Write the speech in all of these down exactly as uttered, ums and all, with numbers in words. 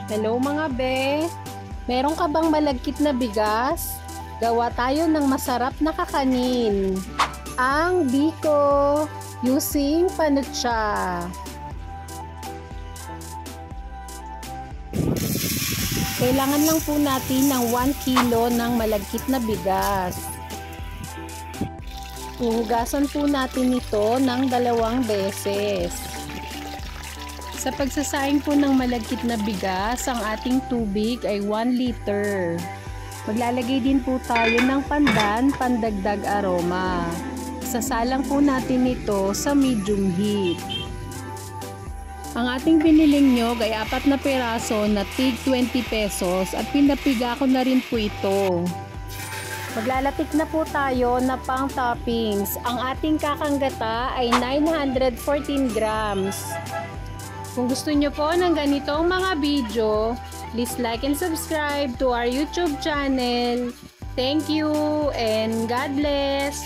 Hello mga be! Meron ka bang malagkit na bigas? Gawa tayo ng masarap na kakanin. Ang biko using panutsa. Kailangan lang po natin ng one kilo ng malagkit na bigas. Huhugasan po natin ito ng dalawang beses. Sa pagsasaing po ng malagkit na bigas, ang ating tubig ay one liter. Maglalagay din po tayo ng pandan, pandagdag aroma. Sasalang po natin ito sa medium heat. Ang ating biniling nyog ay apat na piraso na tig twenty pesos at pinapiga ko na rin po ito. Maglalatik na po tayo na pang toppings. Ang ating kakanggata ay nine hundred fourteen grams. Kung gusto nyo po ng ganitong mga video, please like and subscribe to our YouTube channel. Thank you and God bless!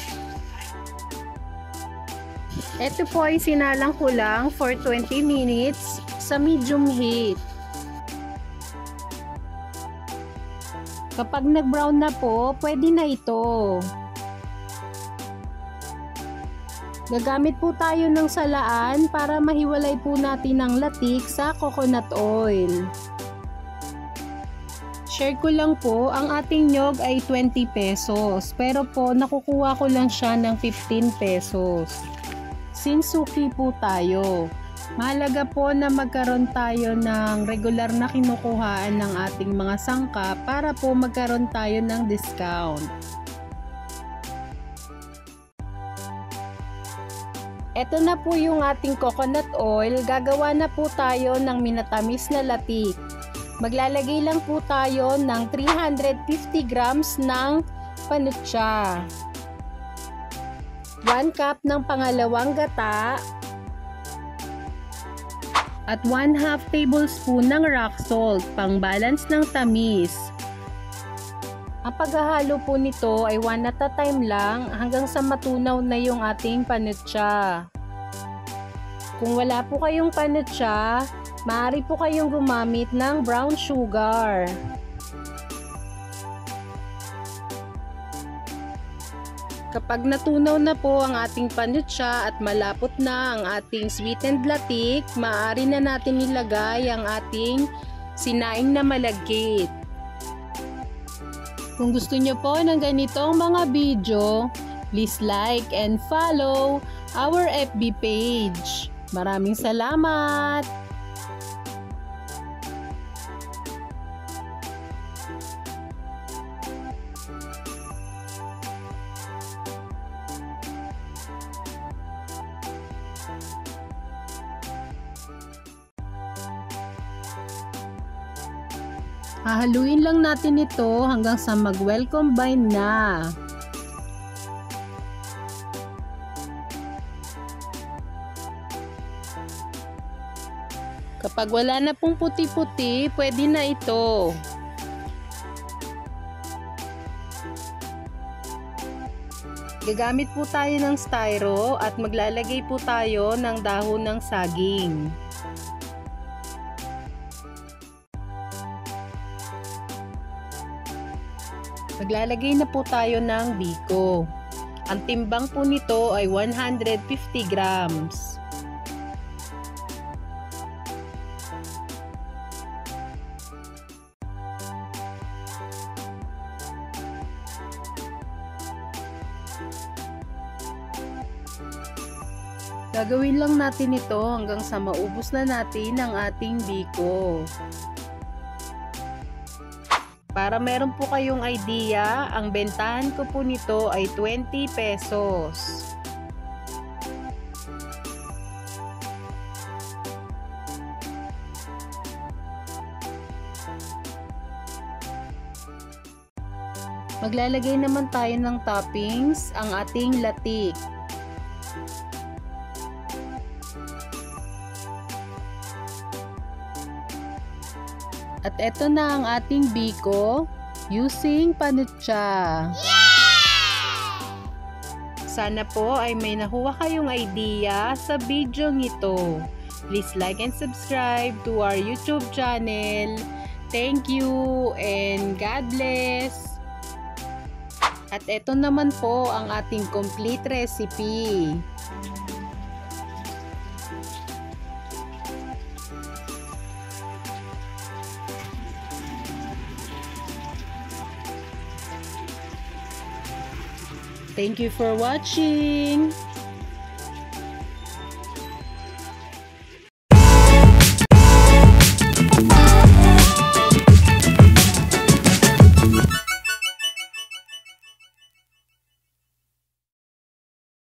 Ito po ay sinalang ko lang for twenty minutes sa medium heat. Kapag nag-brown na po, pwede na ito. Gagamit po tayo ng salaan para mahiwalay po natin ang latik sa coconut oil. Share ko lang po, ang ating nyog ay twenty pesos. Pero po, nakukuha ko lang siya ng fifteen pesos. Since suki po tayo, mahalaga po na magkaroon tayo ng regular na kinukuhaan ng ating mga sangkap para po magkaroon tayo ng discount. Ito na po yung ating coconut oil. Gagawa na po tayo ng minatamis na latik. Maglalagay lang po tayo ng three hundred fifty grams ng panutsa. one cup ng pangalawang gata. At one half tablespoon ng rock salt, pang balance ng tamis. Ang paghahalo po nito ay one at a time lang hanggang sa matunaw na yung ating panutsa. Kung wala po kayong panutsa, maaari po kayong gumamit ng brown sugar. Kapag natunaw na po ang ating panutsa at malapot na ang ating sweetened latik, maaari na natin ilagay ang ating sinaing na malagkit. Kung gusto nyo po ng ganitong mga video, please like and follow our F B page. Maraming salamat! Hahaluin lang natin ito hanggang sa mag-well combine na. Kapag wala na pong puti-puti, pwede na ito. Gagamit po tayo ng styro at maglalagay po tayo ng dahon ng saging. Maglalagay na po tayo ng biko. Ang timbang po nito ay one hundred fifty grams. Gagawin lang natin ito hanggang sa maubos na natin ang ating biko. Para meron po kayong idea, ang bentahan ko po nito ay twenty pesos. Maglalagay naman tayo ng toppings, ang ating latik. At eto na ang ating biko using panutsa. Yeah! Sana po ay may nakuha kayong idea sa video nito. Please like and subscribe to our YouTube channel. Thank you and God bless. At ito naman po ang ating complete recipe. Thank you for watching.